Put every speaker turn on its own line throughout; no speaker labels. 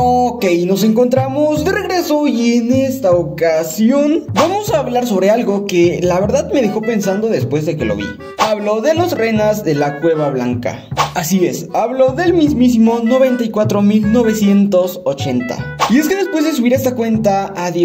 Ok, nos encontramos de regreso y en esta ocasión vamos a hablar sobre algo que la verdad me dejó pensando después de que lo vi. Hablo de los renas de la Cueva Blanca. Así es, hablo del mismísimo 94.980. Y es que después de subir esta cuenta a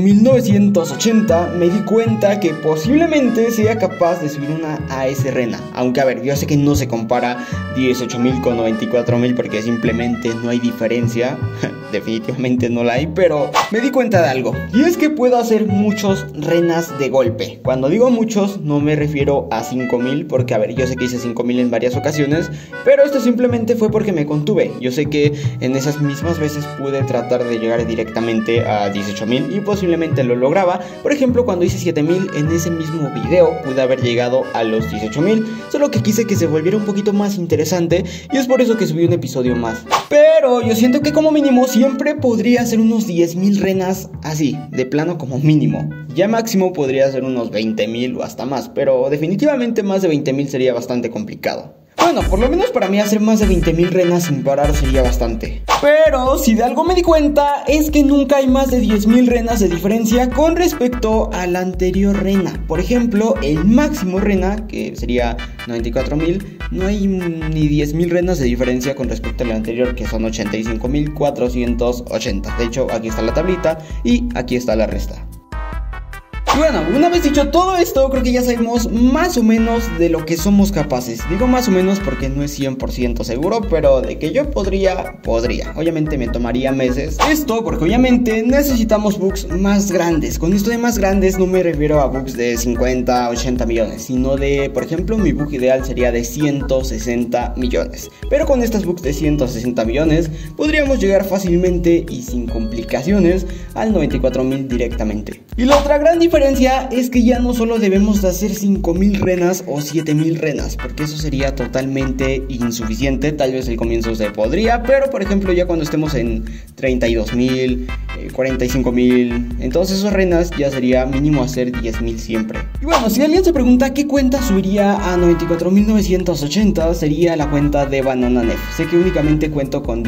18.980 me di cuenta que posiblemente sea capaz de subir una a ese rena. Aunque a ver, yo sé que no se compara 18.000 con 94.000 porque simplemente no hay diferencia. Definitivamente no la hay, pero me di cuenta de algo. Y es que puedo hacer muchos renas de golpe. Cuando digo muchos no me refiero a 5.000 porque a ver, yo sé que hice 5.000 en varias ocasiones, pero esto simplemente fue porque me contuve. Yo sé que en esas mismas veces pude tratar de llegar directamente a 18.000 y posiblemente lo lograba. Por ejemplo, cuando hice 7.000 en ese mismo video pude haber llegado a los 18.000, solo que quise que se volviera un poquito más interesante y es por eso que subí un episodio más. Pero yo siento que como mínimo siempre podría hacer unos 10.000 renas así, de plano como mínimo. Ya máximo podría hacer unos 20.000 o hasta más, pero definitivamente más de 20.000 sería bastante complicado. Bueno, por lo menos para mí hacer más de 20.000 renas sin parar sería bastante. Pero si de algo me di cuenta es que nunca hay más de 10.000 renas de diferencia con respecto a la anterior rena. Por ejemplo, el máximo rena, que sería 94.000, no hay ni 10.000 renas de diferencia con respecto a la anterior, que son 85.480. De hecho, aquí está la tablita y aquí está la resta. Y bueno, una vez dicho todo esto, creo que ya sabemos más o menos de lo que somos capaces. Digo más o menos porque no es 100% seguro, pero de que yo podría. Obviamente me tomaría meses. Esto porque obviamente necesitamos bugs más grandes. Con esto de más grandes no me refiero a bugs de 50, 80 millones, sino de, por ejemplo, mi bug ideal sería de 160 millones. Pero con estas bugs de 160 millones podríamos llegar fácilmente y sin complicaciones al 94.000 directamente. Y la otra gran diferencia es que ya no solo debemos de hacer 5.000 renas o 7.000 renas, porque eso sería totalmente insuficiente. Tal vez al comienzo se podría, pero por ejemplo ya cuando estemos en 32.000, 45.000, entonces esas renas ya sería mínimo hacer 10.000 siempre. Y bueno, si alguien se pregunta qué cuenta subiría a 94.980, sería la cuenta de BananaNef. Sé que únicamente cuento con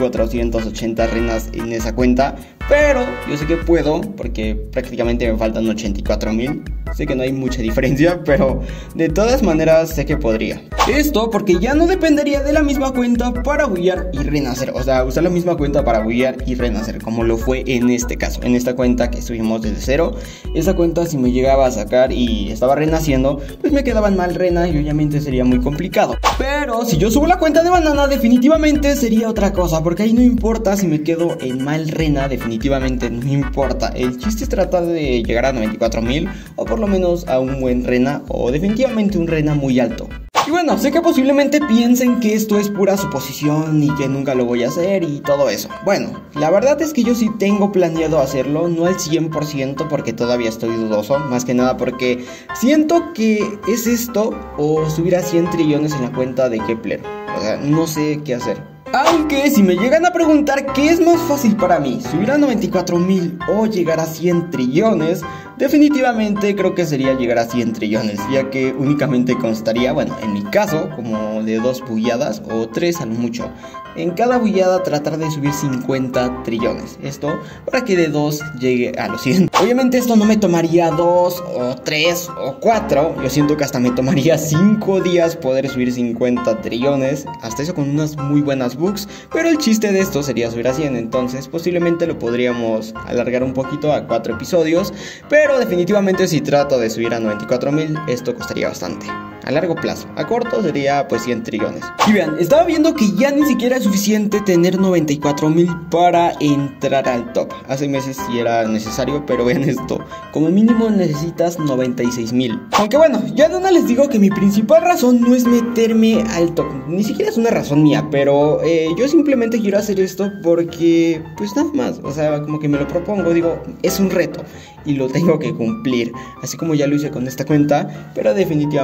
10.480 renas en esa cuenta, pero yo sé que puedo, porque prácticamente me faltan 84.000. Sé que no hay mucha diferencia, pero de todas maneras sé que podría. Esto porque ya no dependería de la misma cuenta para bullear y renacer. O sea, usar la misma cuenta para bullear y renacer, como lo fue en este caso. En esta cuenta que subimos desde cero, esa cuenta si me llegaba a sacar y estaba renaciendo, pues me quedaban mal rena y obviamente sería muy complicado. Pero si yo subo la cuenta de Banana, definitivamente sería otra cosa, porque ahí no importa si me quedo en mal rena, definitivamente no importa. El chiste es tratar de llegar a 94.000 o por lo menos a un buen rena o definitivamente un rena muy alto. Y bueno, sé que posiblemente piensen que esto es pura suposición y que nunca lo voy a hacer y todo eso. Bueno, la verdad es que yo sí tengo planeado hacerlo, no al 100% porque todavía estoy dudoso. Más que nada porque siento que es esto o subir a 100 trillones en la cuenta de Kepler. O sea, no sé qué hacer. Aunque si me llegan a preguntar qué es más fácil para mí, subir a 94.000 o llegar a 100 trillones, definitivamente creo que sería llegar a 100 trillones, ya que únicamente constaría, bueno, en mi caso, como de 2 bulladas o 3 a lo mucho. En cada bullada tratar de subir 50 trillones. Esto para que de 2 llegue a los 100. Obviamente esto no me tomaría 2 o 3 o 4. Yo siento que hasta me tomaría 5 días poder subir 50 trillones. Hasta eso con unas muy buenas bugs. Pero el chiste de esto sería subir a 100. Entonces posiblemente lo podríamos alargar un poquito a 4 episodios. Pero definitivamente si trato de subir a 94.000, esto costaría bastante. A largo plazo, a corto sería pues 100 trillones. Y vean, estaba viendo que ya ni siquiera es suficiente tener 94.000 para entrar al top. Hace meses sí era necesario, pero vean esto, como mínimo necesitas 96.000. Aunque bueno, ya de una les digo que mi principal razón no es meterme al top. Ni siquiera es una razón mía, pero yo simplemente quiero hacer esto porque pues nada más. O sea, como que me lo propongo, digo, es un reto y lo tengo que cumplir. Así como ya lo hice con esta cuenta, pero definitivamente no hay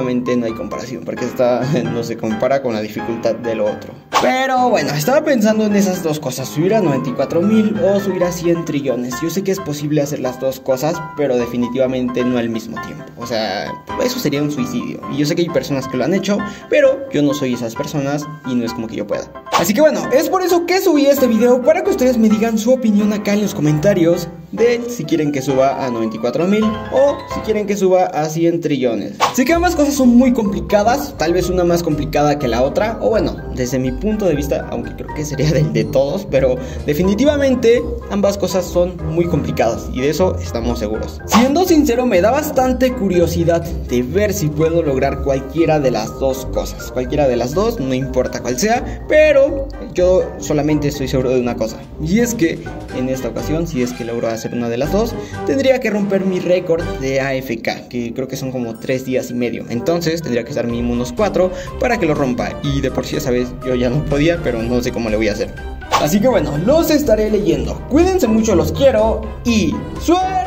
hay comparación, porque esta no se compara con la dificultad de lo otro. Pero bueno, estaba pensando en esas dos cosas, subir a 94.000 o subir a 100 trillones. Yo sé que es posible hacer las dos cosas, pero definitivamente no al mismo tiempo. O sea, eso sería un suicidio. Y yo sé que hay personas que lo han hecho, pero yo no soy esas personas y no es como que yo pueda. Así que bueno, es por eso que subí este video, para que ustedes me digan su opinión acá en los comentarios de si quieren que suba a 94.000 o si quieren que suba a 100 trillones. Sé que ambas cosas son muy complicadas, tal vez una más complicada que la otra, o bueno, desde mi punto de vista, aunque creo que sería del de todos, pero definitivamente ambas cosas son muy complicadas y de eso estamos seguros. Siendo sincero, me da bastante curiosidad de ver si puedo lograr cualquiera de las dos cosas. Cualquiera de las dos, no importa cuál sea, pero yo solamente estoy seguro de una cosa, y es que en esta ocasión, si es que logro hacer una de las dos, tendría que romper mi récord de AFK, que creo que son como 3 días y medio. Entonces tendría que estar mínimo unos 4 para que lo rompa, y de por sí esa vez yo ya no podía, pero no sé cómo le voy a hacer. Así que bueno, los estaré leyendo. Cuídense mucho, los quiero y ¡suerte!